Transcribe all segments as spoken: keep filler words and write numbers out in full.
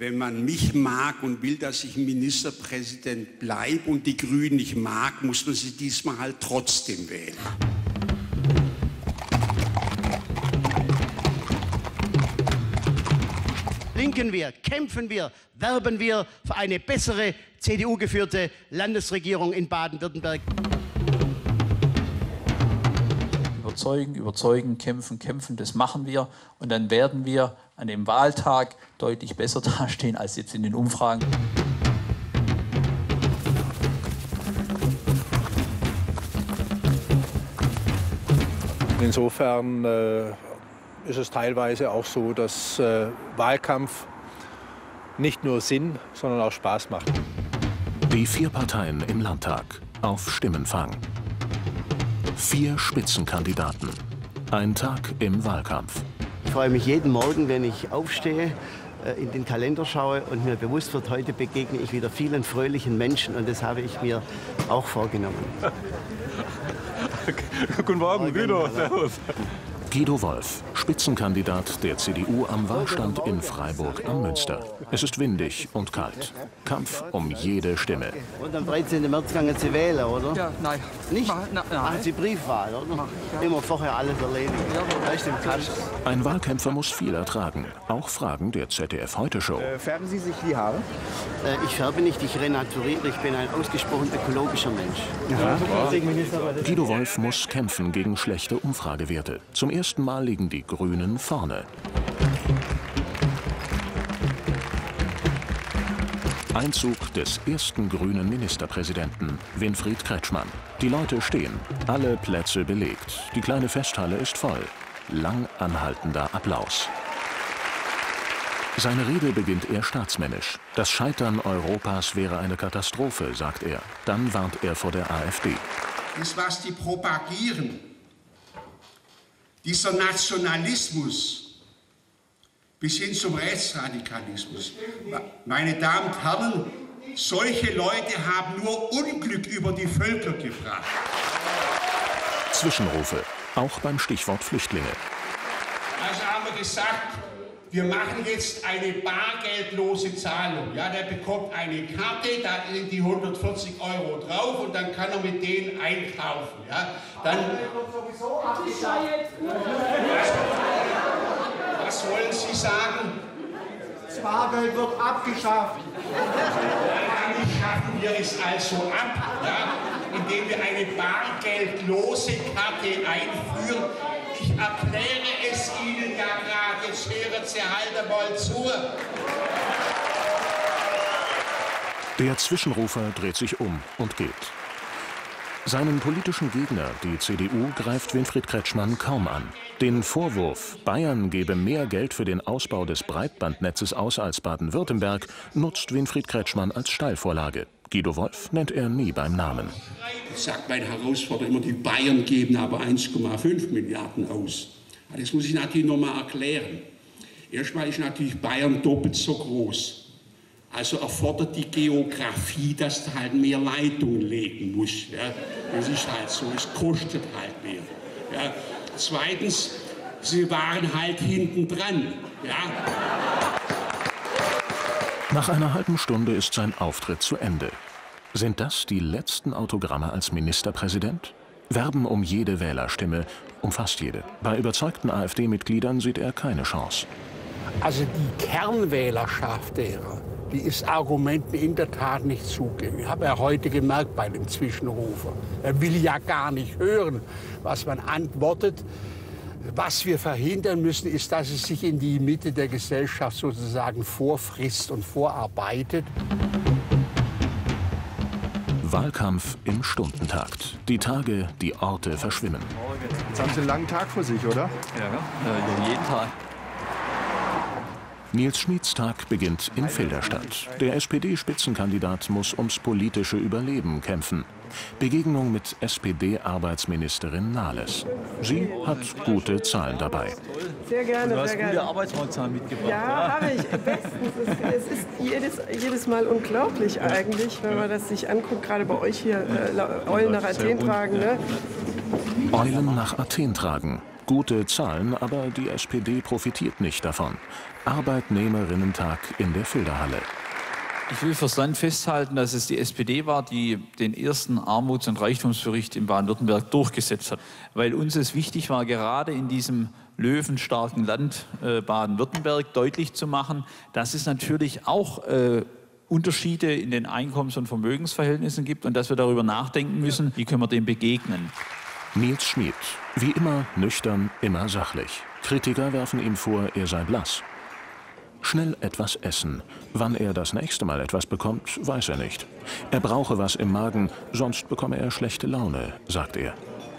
wenn man mich mag und will, dass ich Ministerpräsident bleibe und die Grünen nicht mag, muss man sie diesmal halt trotzdem wählen. Linken wir, kämpfen wir, werben wir für eine bessere C D U-geführte Landesregierung in Baden-Württemberg. Überzeugen, überzeugen, kämpfen, kämpfen, das machen wir. Und dann werden wir an dem Wahltag deutlich besser dastehen als jetzt in den Umfragen. Insofern äh, ist es teilweise auch so, dass äh, Wahlkampf nicht nur Sinn, sondern auch Spaß macht. Die vier Parteien im Landtag auf Stimmenfang. Vier Spitzenkandidaten. Ein Tag im Wahlkampf. Ich freue mich jeden Morgen, wenn ich aufstehe, in den Kalender schaue und mir bewusst wird, heute begegne ich wieder vielen fröhlichen Menschen. Und das habe ich mir auch vorgenommen. Guten Morgen, Guido. Servus. Guido Wolf, Spitzenkandidat der C D U am Wahlstand in Freiburg am Münster. Es ist windig und kalt. Kampf um jede Stimme. Und am dreizehnten März gehen Sie wählen, oder? Ja, nein. Nicht? Mach, na, nein. Machen Sie Briefwahl, oder? Mach ich, ja. Immer vorher alles erledigen. Ja, da ist im Kasten. Ein Wahlkämpfer muss viel ertragen. Auch Fragen der Z D F-Heute-Show. Äh, färben Sie sich die Haare? Äh, ich färbe nicht, ich renaturiere. Ich bin ein ausgesprochen ökologischer Mensch. Ja. Ja. Guido Wolf muss kämpfen gegen schlechte Umfragewerte. Zum ersten Mal liegen die Grünen vorne. Einzug des ersten grünen Ministerpräsidenten, Winfried Kretschmann. Die Leute stehen, alle Plätze belegt. Die kleine Festhalle ist voll. Lang anhaltender Applaus. Seine Rede beginnt er staatsmännisch. Das Scheitern Europas wäre eine Katastrophe, sagt er. Dann warnt er vor der AfD. Das, was die propagieren, dieser Nationalismus bis hin zum Rechtsradikalismus. Meine Damen und Herren, solche Leute haben nur Unglück über die Völker gebracht. Zwischenrufe, auch beim Stichwort Flüchtlinge. Also haben wir gesagt, wir machen jetzt eine bargeldlose Zahlung. Ja, der bekommt eine Karte, da sind die hundertvierzig Euro drauf und dann kann er mit denen einkaufen. Ja, dann was wollen Sie sagen? Das Bargeld wird abgeschafft. Dann schaffen wir es also ab, ja, indem wir eine bargeldlose Karte einführen. Ich erkläre es Ihnen ja gerade, jetzt hören Sie halt einmal zu. Der Zwischenrufer dreht sich um und geht. Seinen politischen Gegner, die C D U, greift Winfried Kretschmann kaum an. Den Vorwurf, Bayern gebe mehr Geld für den Ausbau des Breitbandnetzes aus als Baden-Württemberg, nutzt Winfried Kretschmann als Steilvorlage. Guido Wolf nennt er nie beim Namen. Das sagt mein Herausforderer immer, die Bayern geben aber eins Komma fünf Milliarden aus. Das muss ich natürlich noch mal erklären. Erstmal ist natürlich Bayern doppelt so groß. Also erfordert die Geografie, dass du halt mehr Leitungen legen musst. Ja. Das ist halt so, es kostet halt mehr. Ja. Zweitens, sie waren halt hinten dran. Ja. Nach einer halben Stunde ist sein Auftritt zu Ende. Sind das die letzten Autogramme als Ministerpräsident? Werben um jede Wählerstimme, um fast jede. Bei überzeugten AfD-Mitgliedern sieht er keine Chance. Also die Kernwählerschaft derer, die ist Argumenten in der Tat nicht zugänglich. Ich habe ja heute gemerkt bei dem Zwischenrufer. Er will ja gar nicht hören, was man antwortet. Was wir verhindern müssen, ist, dass es sich in die Mitte der Gesellschaft sozusagen vorfrisst und vorarbeitet. Wahlkampf im Stundentakt. Die Tage, die Orte verschwimmen. Jetzt haben Sie einen langen Tag vor sich, oder? Ja, ja, jeden Tag. Nils Schmieds Tag beginnt in Filderstadt. Der S P D-Spitzenkandidat muss ums politische Überleben kämpfen. Begegnung mit S P D-Arbeitsministerin Nahles. Sie hat gute Zahlen dabei. Sehr gerne, du hast sehr gerne. gute Arbeitsmarktzahlen mitgebracht. Ja, ja. habe ich. Bestens. Es, es ist jedes, jedes Mal unglaublich eigentlich, wenn man das sich anguckt, gerade bei euch hier, äh, Eulen nach Athen tragen. Ne? Eulen nach Athen tragen. Gute Zahlen, aber die S P D profitiert nicht davon. Arbeitnehmerinnentag in der Filderhalle. Ich will fürs Land festhalten, dass es die S P D war, die den ersten Armuts- und Reichtumsbericht in Baden-Württemberg durchgesetzt hat. Weil uns es wichtig war, gerade in diesem löwenstarken Land äh, Baden-Württemberg deutlich zu machen, dass es natürlich auch äh, Unterschiede in den Einkommens- und Vermögensverhältnissen gibt und dass wir darüber nachdenken müssen, wie können wir dem begegnen. Nils Schmid, wie immer nüchtern, immer sachlich. Kritiker werfen ihm vor, er sei blass. Schnell etwas essen. Wann er das nächste Mal etwas bekommt, weiß er nicht. Er brauche was im Magen, sonst bekomme er schlechte Laune, sagt er.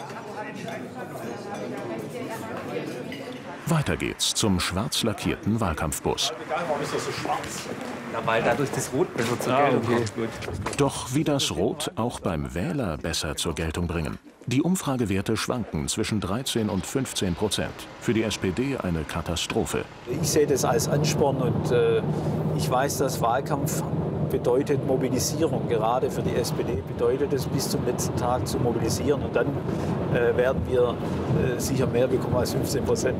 Weiter geht's zum schwarz lackierten Wahlkampfbus. Warum ist das so schwarz? Ja, weil dadurch das Rot besser zur Ah, Geltung okay. kommt. Doch wie das Rot auch beim Wähler besser zur Geltung bringen. Die Umfragewerte schwanken zwischen dreizehn und fünfzehn Prozent. Für die S P D eine Katastrophe. Ich sehe das als Ansporn und äh, ich weiß, dass Wahlkampf bedeutet Mobilisierung. Gerade für die S P D bedeutet es, bis zum letzten Tag zu mobilisieren. Und dann äh, werden wir äh, sicher mehr bekommen als fünfzehn Prozent.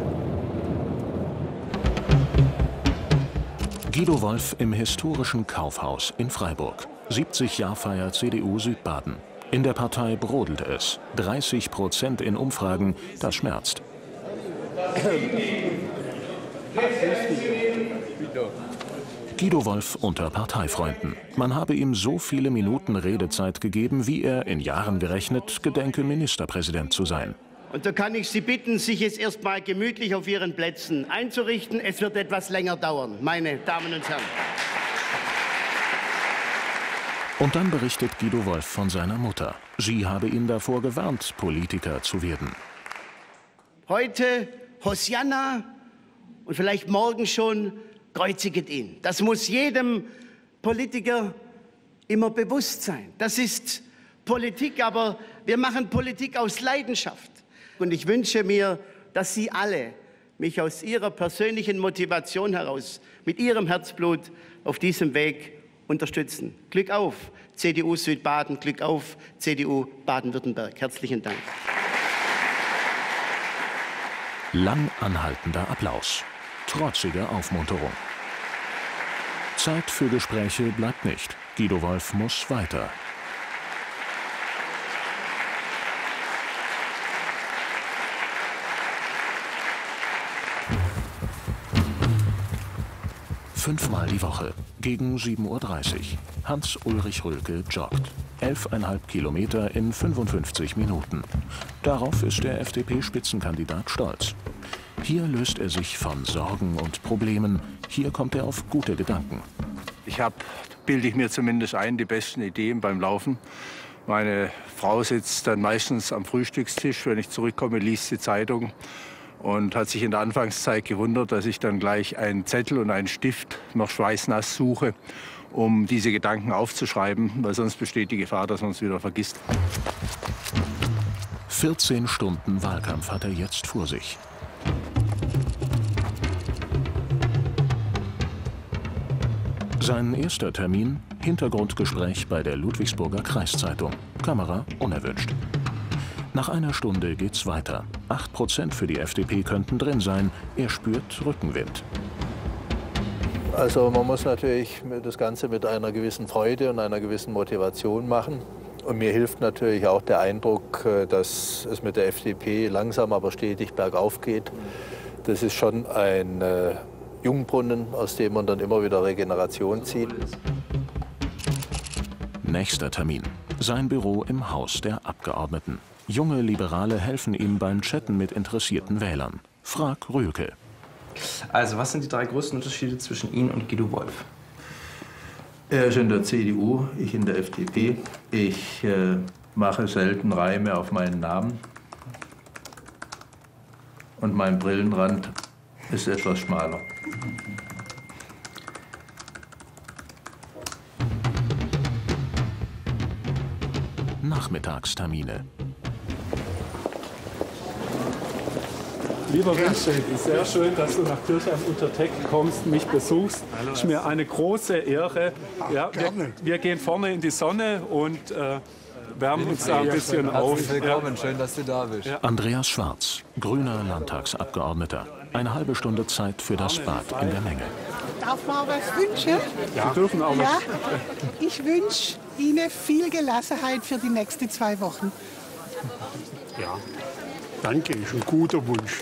Guido Wolf im historischen Kaufhaus in Freiburg. siebzig-Jahrfeier C D U Südbaden. In der Partei brodelt es. dreißig Prozent in Umfragen, das schmerzt. Guido Wolf unter Parteifreunden. Man habe ihm so viele Minuten Redezeit gegeben, wie er, in Jahren gerechnet, gedenke, Ministerpräsident zu sein. Und so kann ich Sie bitten, sich jetzt erst mal gemütlich auf Ihren Plätzen einzurichten. Es wird etwas länger dauern, meine Damen und Herren. Und dann berichtet Guido Wolf von seiner Mutter. Sie habe ihn davor gewarnt, Politiker zu werden. Heute Hosianna und vielleicht morgen schon kreuziget ihn. Das muss jedem Politiker immer bewusst sein. Das ist Politik, aber wir machen Politik aus Leidenschaft. Und ich wünsche mir, dass Sie alle mich aus Ihrer persönlichen Motivation heraus, mit Ihrem Herzblut auf diesem Weg unterstützen. Glück auf, C D U Südbaden, Glück auf, C D U Baden-Württemberg. Herzlichen Dank. Lang anhaltender Applaus. Trotzige Aufmunterung. Zeit für Gespräche bleibt nicht. Guido Wolf muss weiter. Fünfmal die Woche, gegen sieben Uhr dreißig. Hans-Ulrich Rülke joggt. elfeinhalb Kilometer in fünfundfünfzig Minuten. Darauf ist der F D P-Spitzenkandidat stolz. Hier löst er sich von Sorgen und Problemen. Hier kommt er auf gute Gedanken. Ich habe, bilde ich mir zumindest ein, die besten Ideen beim Laufen. Meine Frau sitzt dann meistens am Frühstückstisch, wenn ich zurückkomme, liest die Zeitung und hat sich in der Anfangszeit gewundert, dass ich dann gleich einen Zettel und einen Stift noch schweißnass suche, um diese Gedanken aufzuschreiben, weil sonst besteht die Gefahr, dass man es wieder vergisst. vierzehn Stunden Wahlkampf hat er jetzt vor sich. Sein erster Termin, Hintergrundgespräch bei der Ludwigsburger Kreiszeitung. Kamera unerwünscht. Nach einer Stunde geht's weiter. acht Prozent für die F D P könnten drin sein. Er spürt Rückenwind. Also man muss natürlich das Ganze mit einer gewissen Freude und einer gewissen Motivation machen. Und mir hilft natürlich auch der Eindruck, dass es mit der F D P langsam aber stetig bergauf geht. Das ist schon ein äh, Jungbrunnen, aus dem man dann immer wieder Regeneration zieht. Nächster Termin. Sein Büro im Haus der Abgeordneten. Junge Liberale helfen ihm beim Chatten mit interessierten Wählern. Frag Rülke. Also, was sind die drei größten Unterschiede zwischen Ihnen und Guido Wolf? Er ist in der C D U, ich in der F D P. Ich äh, mache selten Reime auf meinen Namen. Und mein Brillenrand ist etwas schmaler. Nachmittagstermine. Lieber Winfried, sehr schön, dass du nach Kirchheim-Unterteck kommst, mich besuchst. Es ist mir eine große Ehre. Ja, wir, wir gehen vorne in die Sonne und äh, wärmen uns da ein bisschen auf. Herzlich willkommen, schön, dass du da bist. Ja. Andreas Schwarz, grüner Landtagsabgeordneter. Eine halbe Stunde Zeit für das Bad in der Menge. Darf man was wünschen? Ja, Sie dürfen auch was. Ja, ich wünsche Ihnen viel Gelassenheit für die nächsten zwei Wochen. Ja, danke, ist ein guter Wunsch.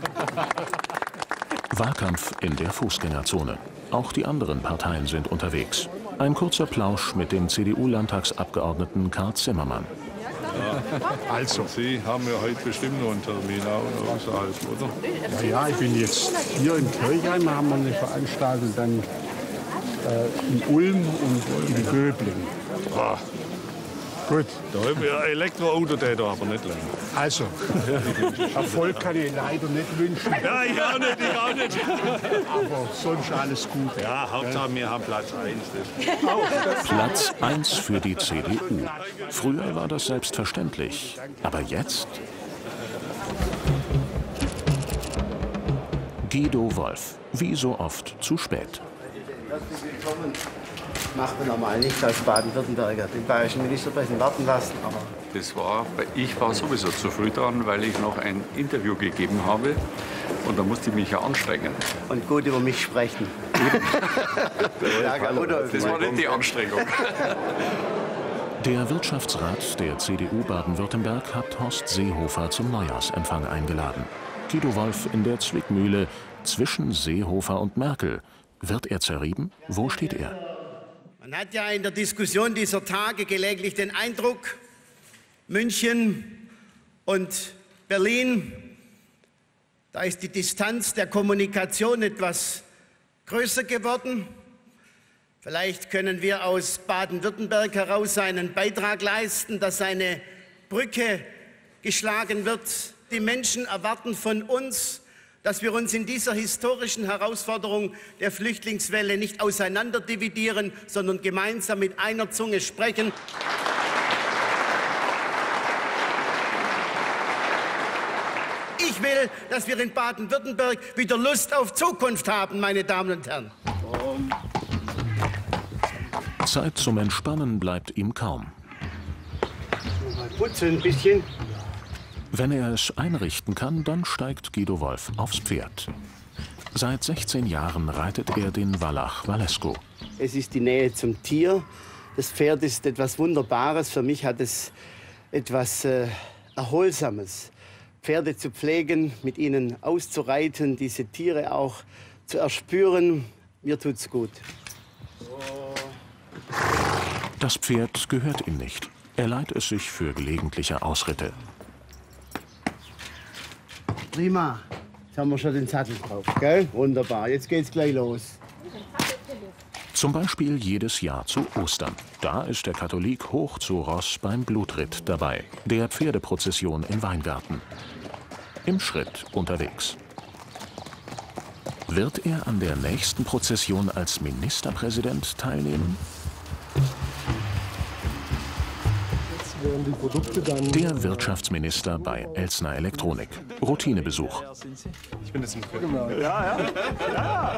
Wahlkampf in der Fußgängerzone. Auch die anderen Parteien sind unterwegs. Ein kurzer Plausch mit dem C D U-Landtagsabgeordneten Karl Zimmermann. Ja. Also, Sie haben ja heute bestimmt noch einen Termin auch außerhalb, oder? Ja, ja, ich bin jetzt hier in Kirchheim, haben wir eine Veranstaltung dann äh, in Ulm und in Göbling. Ah. Gut. Da haben wir ein Elektroauto, der da aber nicht lang. Also, Erfolg kann ich leider nicht wünschen. Ja, ich auch nicht, ich auch nicht. Aber sonst alles gut. Ja, Hauptsache wir haben Platz eins. Platz eins für die C D U. Früher war das selbstverständlich. Aber jetzt? Guido Wolf. Wie so oft zu spät. Herzlich willkommen. Macht man normal nicht als Baden-Württemberger, den bayerischen Ministerpräsidenten warten lassen. Aber das war, ich war sowieso zu früh dran, weil ich noch ein Interview gegeben habe und da musste ich mich ja anstrengen. Und gut über mich sprechen. Das war nicht die Anstrengung. Der Wirtschaftsrat der C D U Baden-Württemberg hat Horst Seehofer zum Neujahrsempfang eingeladen. Guido Wolf in der Zwickmühle zwischen Seehofer und Merkel. Wird er zerrieben? Wo steht er? Man hat ja in der Diskussion dieser Tage gelegentlich den Eindruck, München und Berlin, da ist die Distanz der Kommunikation etwas größer geworden. Vielleicht können wir aus Baden-Württemberg heraus einen Beitrag leisten, dass eine Brücke geschlagen wird. Die Menschen erwarten von uns, dass wir uns in dieser historischen Herausforderung der Flüchtlingswelle nicht auseinanderdividieren, sondern gemeinsam mit einer Zunge sprechen. Ich will, dass wir in Baden-Württemberg wieder Lust auf Zukunft haben, meine Damen und Herren. Zeit zum Entspannen bleibt ihm kaum. Mal putzen ein bisschen. Wenn er es einrichten kann, dann steigt Guido Wolf aufs Pferd. Seit sechzehn Jahren reitet er den Wallach Walesko. Es ist die Nähe zum Tier. Das Pferd ist etwas Wunderbares. Für mich hat es etwas äh, Erholsames. Pferde zu pflegen, mit ihnen auszureiten, diese Tiere auch zu erspüren, mir tut's gut. Das Pferd gehört ihm nicht. Er leiht es sich für gelegentliche Ausritte. Prima. Jetzt haben wir schon den Sattel drauf, gell? Wunderbar. Jetzt geht's gleich los. Zum Beispiel jedes Jahr zu Ostern. Da ist der Katholik hoch zu Ross beim Blutritt dabei, der Pferdeprozession im Weingarten. Im Schritt unterwegs. Wird er an der nächsten Prozession als Ministerpräsident teilnehmen? Die Produkte dann der Wirtschaftsminister bei Elsner Elektronik. Routinebesuch. Ich bin jetzt im genau. Ja, ja. ja.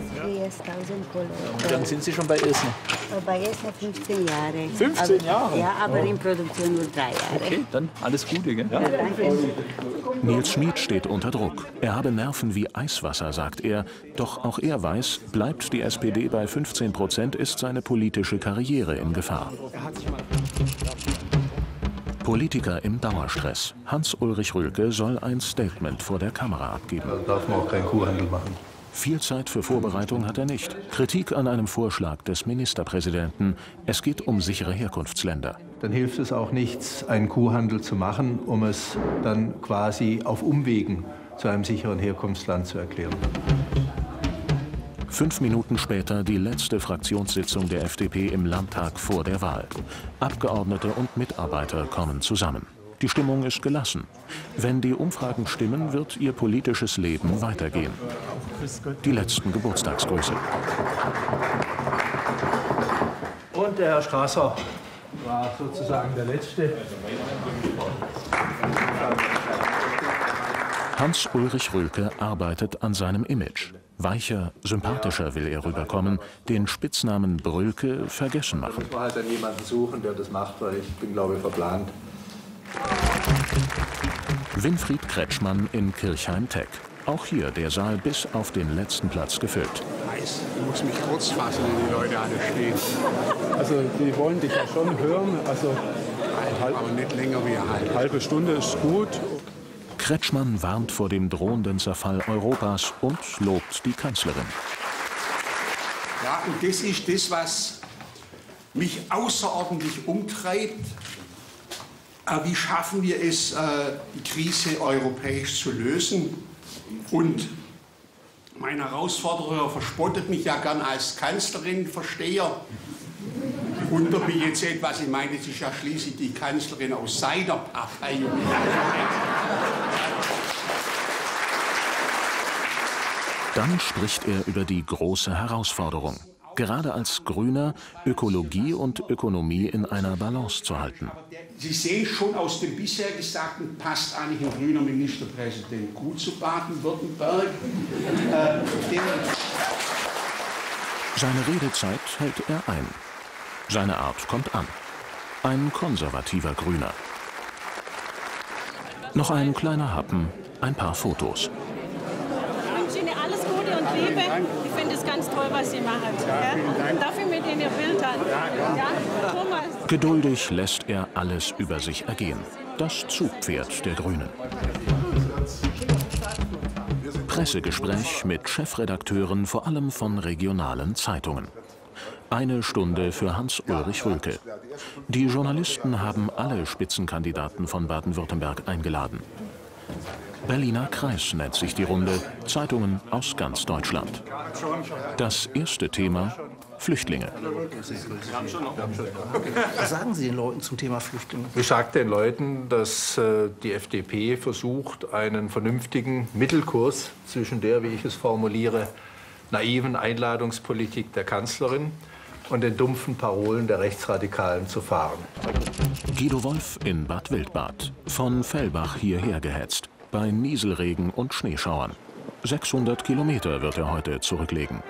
Wie lange sind Sie schon bei Elsner? Bei Elsner fünfzehn Jahre. fünfzehn aber, Jahre? Ja, aber oh. in Produktion nur drei Jahre. Okay, dann alles Gute, gell? Ja, danke. Nils Schmid steht unter Druck. Er habe Nerven wie Eiswasser, sagt er. Doch auch er weiß, bleibt die S P D bei fünfzehn Prozent, ist seine politische Karriere in Gefahr. Politiker im Dauerstress. Hans-Ulrich Rülke soll ein Statement vor der Kamera abgeben. Da darf man auch keinen Kuhhandel machen. Viel Zeit für Vorbereitung hat er nicht. Kritik an einem Vorschlag des Ministerpräsidenten. Es geht um sichere Herkunftsländer. Dann hilft es auch nichts, einen Kuhhandel zu machen, um es dann quasi auf Umwegen zu einem sicheren Herkunftsland zu erklären. Fünf Minuten später die letzte Fraktionssitzung der F D P im Landtag vor der Wahl. Abgeordnete und Mitarbeiter kommen zusammen. Die Stimmung ist gelassen. Wenn die Umfragen stimmen, wird ihr politisches Leben weitergehen. Die letzten Geburtstagsgrüße. Und der Herr Strasser war sozusagen der Letzte. Hans-Ulrich Rülke arbeitet an seinem Image. Weicher, sympathischer will er rüberkommen, den Spitznamen Brülke vergessen machen. Da muss man halt dann jemanden suchen, der das macht, weil ich bin, glaube ich, verplant. Winfried Kretschmann in Kirchheim-Teck. Auch hier der Saal bis auf den letzten Platz gefüllt. Ich muss mich kurz fassen, wenn die Leute alle stehen. Also die wollen dich ja schon hören. Also halb, aber nicht länger wie eine halbe. halbe Stunde ist gut. Kretschmann warnt vor dem drohenden Zerfall Europas und lobt die Kanzlerin. Ja, und das ist das, was mich außerordentlich umtreibt. Äh, wie schaffen wir es, äh, die Krise europäisch zu lösen? Und mein Herausforderer verspottet mich ja gern als Kanzlerin, Versteher. Wundert mich jetzt etwas, ich meine, das ist ja schließlich die Kanzlerin aus seiner Partei. Dann spricht er über die große Herausforderung, gerade als Grüner Ökologie und Ökonomie in einer Balance zu halten. Sie sehen schon aus dem bisher Gesagten, passt eigentlich ein grüner Ministerpräsident gut zu Baden-Württemberg. Äh, Seine Redezeit hält er ein. Seine Art kommt an. Ein konservativer Grüner. Noch ein kleiner Happen, ein paar Fotos. Ich wünsche Ihnen alles Gute und Liebe. Ich finde es ganz toll, was Sie machen. Ja? Darf ich mit Ihnen Ihr Bild haben? Ja? Thomas. Geduldig lässt er alles über sich ergehen. Das Zugpferd der Grünen. Pressegespräch mit Chefredakteuren vor allem von regionalen Zeitungen. Eine Stunde für Hans-Ulrich Rülke. Die Journalisten haben alle Spitzenkandidaten von Baden-Württemberg eingeladen. Berliner Kreis nennt sich die Runde, Zeitungen aus ganz Deutschland. Das erste Thema: Flüchtlinge. Was sagen Sie den Leuten zum Thema Flüchtlinge? Ich sage den Leuten, dass äh, die F D P versucht, einen vernünftigen Mittelkurs zwischen der, wie ich es formuliere, naiven Einladungspolitik der Kanzlerin und den dumpfen Parolen der Rechtsradikalen zu fahren. Guido Wolf in Bad Wildbad, von Fellbach hierher gehetzt, bei Nieselregen und Schneeschauern. sechshundert Kilometer wird er heute zurücklegen.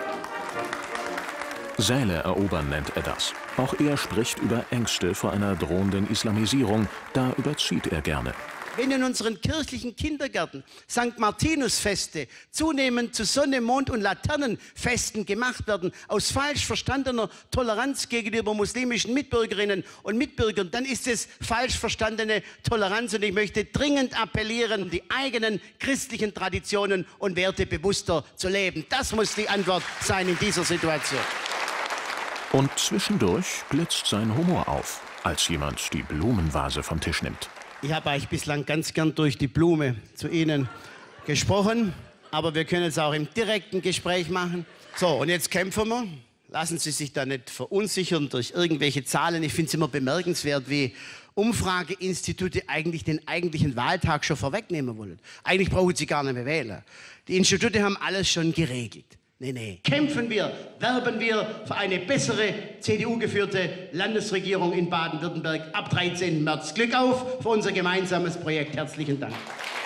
Säle erobern nennt er das. Auch er spricht über Ängste vor einer drohenden Islamisierung, da überzieht er gerne. Wenn in unseren kirchlichen Kindergärten Sankt Martinusfeste zunehmend zu Sonne, Mond und Laternenfesten gemacht werden, aus falsch verstandener Toleranz gegenüber muslimischen Mitbürgerinnen und Mitbürgern, dann ist es falsch verstandene Toleranz. Und ich möchte dringend appellieren, die eigenen christlichen Traditionen und Werte bewusster zu leben. Das muss die Antwort sein in dieser Situation. Und zwischendurch blitzt sein Humor auf, als jemand die Blumenvase vom Tisch nimmt. Ich habe eigentlich bislang ganz gern durch die Blume zu Ihnen gesprochen, aber wir können es auch im direkten Gespräch machen. So, und jetzt kämpfen wir. Lassen Sie sich da nicht verunsichern durch irgendwelche Zahlen. Ich finde es immer bemerkenswert, wie Umfrageinstitute eigentlich den eigentlichen Wahltag schon vorwegnehmen wollen. Eigentlich brauchen sie gar nicht mehr wählen. Die Institute haben alles schon geregelt. Nee, nee. Kämpfen wir, werben wir für eine bessere C D U-geführte Landesregierung in Baden-Württemberg ab dreizehnten März. Glück auf für unser gemeinsames Projekt. Herzlichen Dank.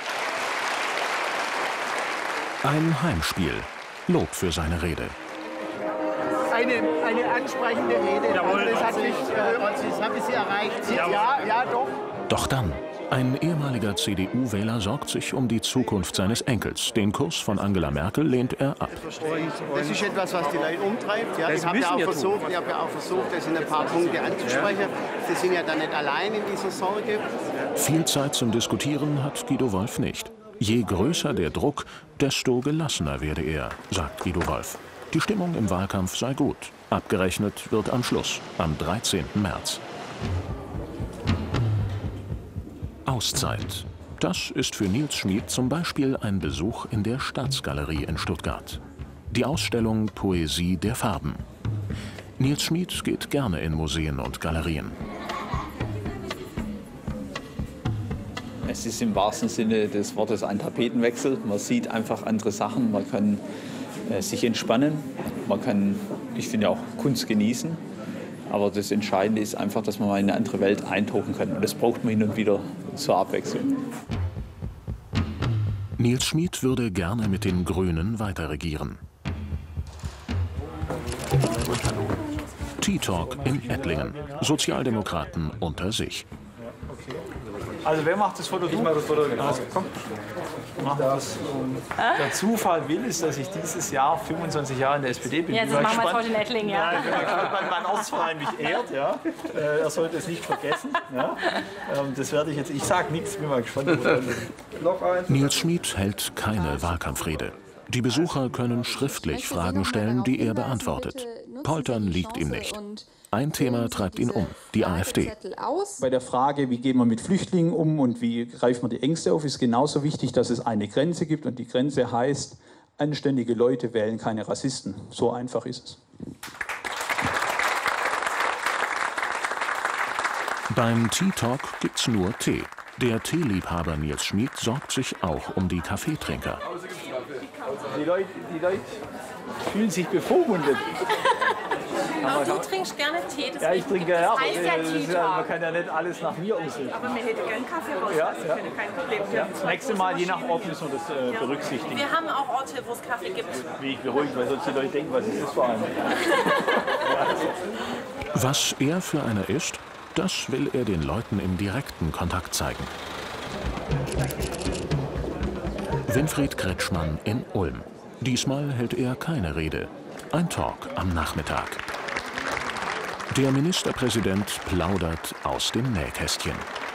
Ein Heimspiel. Lob für seine Rede. Eine, eine ansprechende Rede. Jawohl. Das hat mich, äh, das habe ich Sie erreicht. Sie, ja, ja, doch. Doch dann. Ein ehemaliger C D U-Wähler sorgt sich um die Zukunft seines Enkels. Den Kurs von Angela Merkel lehnt er ab. Das ist etwas, was die Leute umtreibt. Ja, ich habe ja, ja auch versucht, das in ein paar Punkte anzusprechen. Sie sind ja dann nicht allein in dieser Sorge. Viel Zeit zum Diskutieren hat Guido Wolf nicht. Je größer der Druck, desto gelassener werde er, sagt Guido Wolf. Die Stimmung im Wahlkampf sei gut. Abgerechnet wird am Schluss, am dreizehnten März. Auszeit. Das ist für Nils Schmid zum Beispiel ein Besuch in der Staatsgalerie in Stuttgart. Die Ausstellung Poesie der Farben. Nils Schmid geht gerne in Museen und Galerien. Es ist im wahrsten Sinne des Wortes ein Tapetenwechsel. Man sieht einfach andere Sachen, man kann äh, sich entspannen, man kann, ich finde auch, Kunst genießen. Aber das Entscheidende ist einfach, dass man mal in eine andere Welt eintauchen kann. Und das braucht man hin und wieder zur Abwechslung. Nils Schmid würde gerne mit den Grünen weiterregieren. Tea Talk in Ettlingen. Sozialdemokraten unter sich. Also wer macht das Foto? Ich mache das Foto. Also, komm. Mach das. Der Zufall will es, dass ich dieses Jahr fünfundzwanzig Jahre in der S P D bin. Ja, das machen wir heute in Ettlingen, ja. Ja, ich bin gespannt, weil mein Ortsverein mich ehrt. Ja. Er sollte es nicht vergessen. Ja. Das werde ich jetzt, ich sage nichts, bin mal gespannt. Nils Schmid hält keine Wahlkampfrede. Die Besucher können schriftlich Fragen stellen, die er beantwortet. Poltern liegt ihm nicht. Ein Thema treibt ihn um, die AfD. Bei der Frage, wie gehen wir mit Flüchtlingen um und wie greifen wir die Ängste auf, ist genauso wichtig, dass es eine Grenze gibt. Und die Grenze heißt, anständige Leute wählen keine Rassisten. So einfach ist es. Beim Tea Talk gibt's nur Tee. Der Teeliebhaber Nils Schmid sorgt sich auch um die Kaffeetrinker. Die Leute, die Leute fühlen sich bevormundet. Aber du trinkst gerne Tee, das ja, ich trinke ja, das heißt ja das ist ja, man kann ja nicht alles nach mir ausrichten. Aber mir hätte gern Kaffee raus, ja, also ja. ich finde kein Problem. Ja, das nächste Mal, je nach Ort, müssen wir das äh, ja. berücksichtigen. Wir haben auch Orte, wo es Kaffee gibt. Wie ich beruhigt, weil sonst die Leute denken, was ist das für einer? Was er für einer ist, das will er den Leuten im direkten Kontakt zeigen. Winfried Kretschmann in Ulm. Diesmal hält er keine Rede. Ein Talk am Nachmittag. Der Ministerpräsident plaudert aus dem Nähkästchen.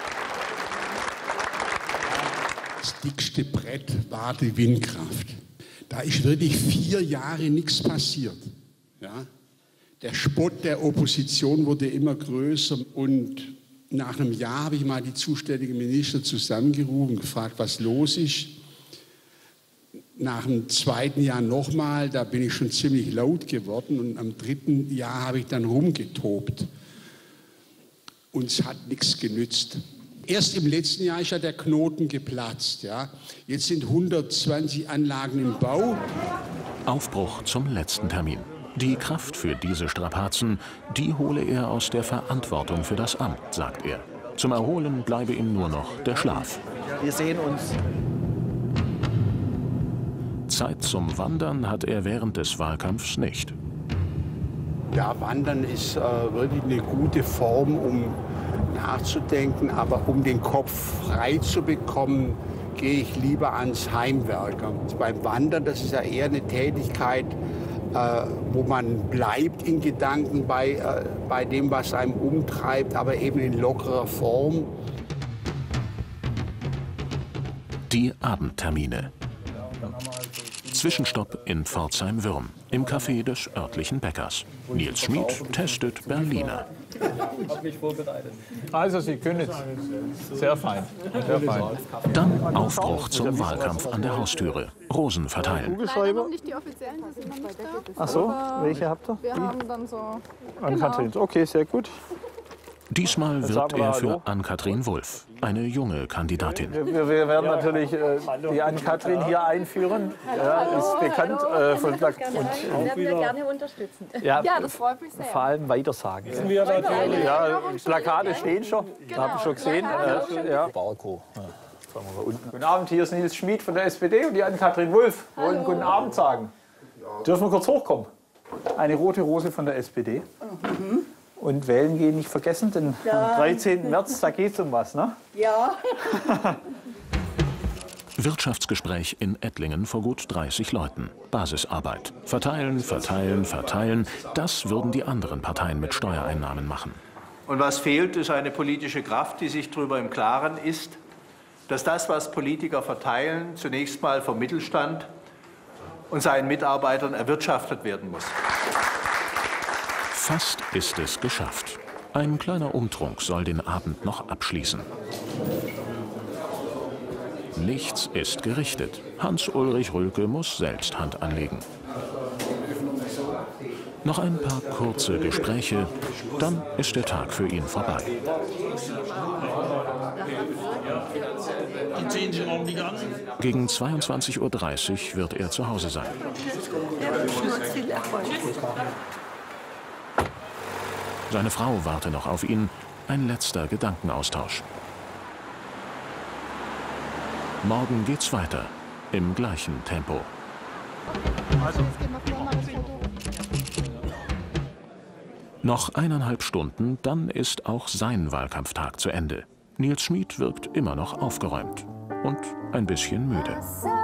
Das dickste Brett war die Windkraft. Da ist wirklich vier Jahre nichts passiert. Ja? Der Spott der Opposition wurde immer größer und nach einem Jahr habe ich mal die zuständigen Minister zusammengerufen und gefragt, was los ist. Nach dem zweiten Jahr nochmal, da bin ich schon ziemlich laut geworden und am dritten Jahr habe ich dann rumgetobt. Und es hat nichts genützt. Erst im letzten Jahr ist ja der Knoten geplatzt. Ja. Jetzt sind hundertzwanzig Anlagen im Bau. Aufbruch zum letzten Termin. Die Kraft für diese Strapazen, die hole er aus der Verantwortung für das Amt, sagt er. Zum Erholen bleibe ihm nur noch der Schlaf. Wir sehen uns. Zeit zum Wandern hat er während des Wahlkampfs nicht. Ja, Wandern ist äh, wirklich eine gute Form, um nachzudenken. Aber um den Kopf frei zu bekommen, gehe ich lieber ans Heimwerker. Beim Wandern, das ist ja eher eine Tätigkeit, äh, wo man bleibt in Gedanken bei, äh, bei dem, was einem umtreibt, aber eben in lockerer Form. Die Abendtermine. Zwischenstopp in Pforzheim-Würm, im Café des örtlichen Bäckers. Nils Schmid testet Berliner. Ich habe mich vorbereitet. Also, Sie können es. Sehr fein. Sehr fein. Dann Aufbruch zum Wahlkampf an der Haustüre. Rosen verteilen. Leider noch nicht die offiziellen, die sind noch nicht da. Ach so, welche habt ihr? Wir haben dann so... Ann-Kathrin. Okay, sehr gut. Diesmal wirbt er für Ann-Kathrin Wulff, eine junge Kandidatin. Wir, wir werden natürlich äh, die Ann-Kathrin hier einführen. Ja, ist bekannt äh, von Plak und werden wir gerne unterstützen. Ja, ja, das freut mich sehr. Vor allem weitersagen. Ja, Plakate stehen schon, genau. Habe ich schon gesehen. Äh, ja. Barco. Ja. Guten Abend, hier ist Nils Schmid von der S P D und die Ann-Kathrin Wulff. Wir wollen guten Abend sagen. Dürfen wir kurz hochkommen? Eine rote Rose von der S P D. Mhm. Und wählen gehen nicht vergessen, denn ja. Am dreizehnten März, da geht es um was, ne? Ja. Wirtschaftsgespräch in Ettlingen vor gut dreißig Leuten. Basisarbeit. Verteilen, verteilen, verteilen. Das würden die anderen Parteien mit Steuereinnahmen machen. Und was fehlt, ist eine politische Kraft, die sich darüber im Klaren ist, dass das, was Politiker verteilen, zunächst mal vom Mittelstand und seinen Mitarbeitern erwirtschaftet werden muss. Fast ist es geschafft. Ein kleiner Umtrunk soll den Abend noch abschließen. Nichts ist gerichtet. Hans-Ulrich Rülke muss selbst Hand anlegen. Noch ein paar kurze Gespräche, dann ist der Tag für ihn vorbei. Gegen zweiundzwanzig Uhr dreißig wird er zu Hause sein. Seine Frau warte noch auf ihn. Ein letzter Gedankenaustausch. Morgen geht's weiter. im gleichen Tempo. Noch eineinhalb Stunden, dann ist auch sein Wahlkampftag zu Ende. Nils Schmid wirkt immer noch aufgeräumt und ein bisschen müde.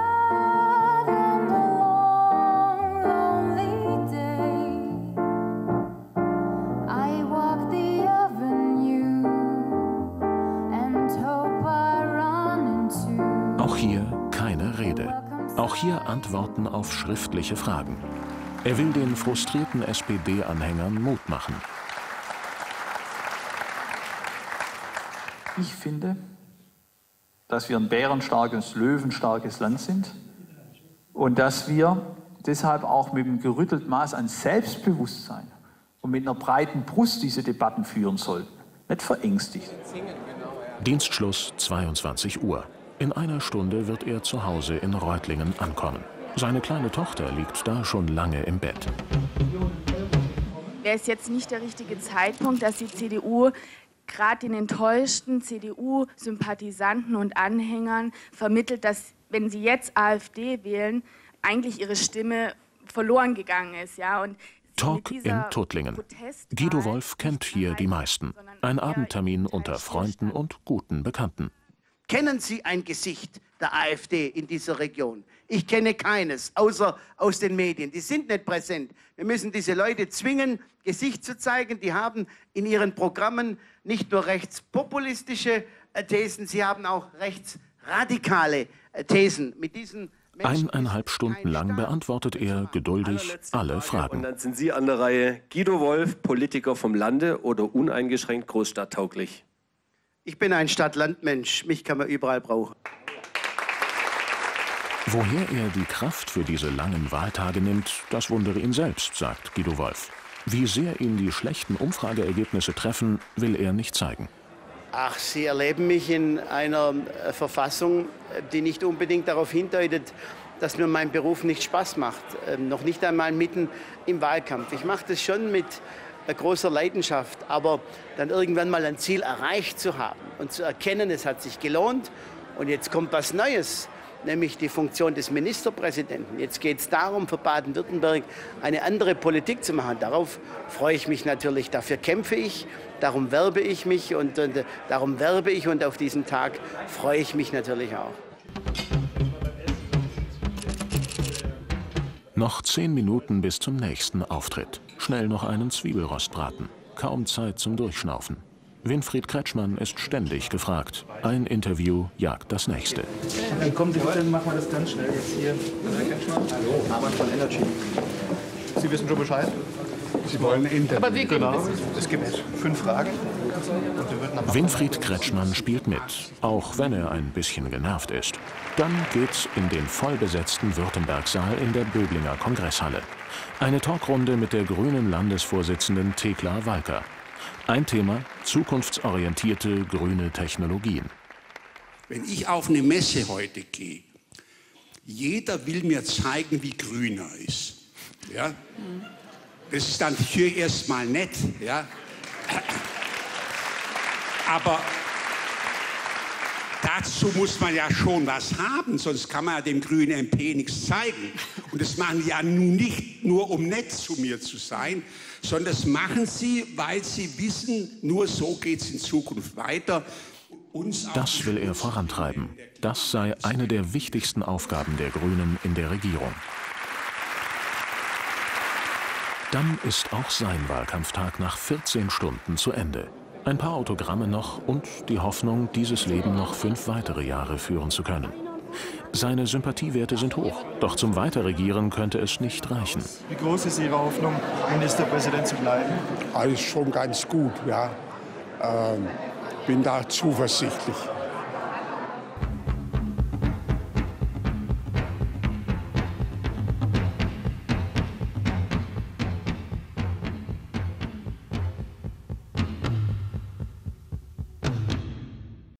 Auch hier keine Rede. Auch hier Antworten auf schriftliche Fragen. Er will den frustrierten S P D-Anhängern Mut machen. Ich finde, dass wir ein bärenstarkes, löwenstarkes Land sind und dass wir deshalb auch mit einem gerüttelten Maß an Selbstbewusstsein und mit einer breiten Brust diese Debatten führen sollten. Nicht verängstigt. Dienstschluss zweiundzwanzig Uhr. In einer Stunde wird er zu Hause in Reutlingen ankommen. Seine kleine Tochter liegt da schon lange im Bett. Wäre es jetzt nicht der richtige Zeitpunkt, dass die C D U gerade den enttäuschten C D U-Sympathisanten und Anhängern vermittelt, dass, wenn sie jetzt AfD wählen, eigentlich ihre Stimme verloren gegangen ist. Ja? Und Talk in Tuttlingen. Guido Wolf kennt hier die meisten. Ein Abendtermin unter Freunden und guten Bekannten. Kennen Sie ein Gesicht der AfD in dieser Region? Ich kenne keines, außer aus den Medien. Die sind nicht präsent. Wir müssen diese Leute zwingen, Gesicht zu zeigen. Die haben in ihren Programmen nicht nur rechtspopulistische Thesen, sie haben auch rechtsradikale Thesen. Mit diesen Eineinhalb Stunden lang beantwortet er geduldig alle Fragen. Und dann sind Sie an der Reihe. Guido Wolf, Politiker vom Lande oder uneingeschränkt großstadttauglich? Ich bin ein Stadt-Land-Mensch. Mich kann man überall brauchen. Woher er die Kraft für diese langen Wahltage nimmt, das wundere ihn selbst, sagt Guido Wolf. Wie sehr ihn die schlechten Umfrageergebnisse treffen, will er nicht zeigen. Ach, Sie erleben mich in einer Verfassung, die nicht unbedingt darauf hindeutet, dass mir mein Beruf nicht Spaß macht. Ähm, noch nicht einmal mitten im Wahlkampf. Ich mache das schon mit großer Leidenschaft, aber dann irgendwann mal ein Ziel erreicht zu haben und zu erkennen, es hat sich gelohnt und jetzt kommt was Neues, nämlich die Funktion des Ministerpräsidenten. Jetzt geht es darum, für Baden-Württemberg eine andere Politik zu machen. Darauf freue ich mich natürlich, dafür kämpfe ich, darum werbe ich mich und, und darum werbe ich und auf diesen Tag freue ich mich natürlich auch. Noch zehn Minuten bis zum nächsten Auftritt. Schnell noch einen Zwiebelrostbraten. Kaum Zeit zum Durchschnaufen. Winfried Kretschmann ist ständig gefragt. Ein Interview jagt das nächste. Dann kommen Sie bitte, dann machen wir das ganz schnell jetzt hier. Herr Kretschmann. Hallo. Hermann von Energy. Sie wissen schon Bescheid? Sie wollen ein Interview. Aber wie genau. Es gibt fünf Fragen. Winfried Kretschmann spielt mit, auch wenn er ein bisschen genervt ist. Dann geht's in den vollbesetzten Württembergsaal in der Böblinger Kongresshalle. Eine Talkrunde mit der grünen Landesvorsitzenden Thekla Walker. Ein Thema: zukunftsorientierte grüne Technologien. Wenn ich auf eine Messe heute gehe, jeder will mir zeigen, wie grün er ist. Ja? Das ist dann hier erstmal nett. Ja? Aber dazu muss man ja schon was haben, sonst kann man ja dem grünen M P nichts zeigen. Und das machen die ja nun nicht nur, um nett zu mir zu sein, sondern das machen sie, weil sie wissen, nur so geht es in Zukunft weiter. Uns das will er vorantreiben. Das sei eine der wichtigsten Aufgaben der Grünen in der Regierung. Dann ist auch sein Wahlkampftag nach vierzehn Stunden zu Ende. Ein paar Autogramme noch und die Hoffnung, dieses Leben noch fünf weitere Jahre führen zu können. Seine Sympathiewerte sind hoch, doch zum Weiterregieren könnte es nicht reichen. Wie groß ist Ihre Hoffnung, Ministerpräsident zu bleiben? Alles schon ganz gut, ja. Ähm, bin da zuversichtlich.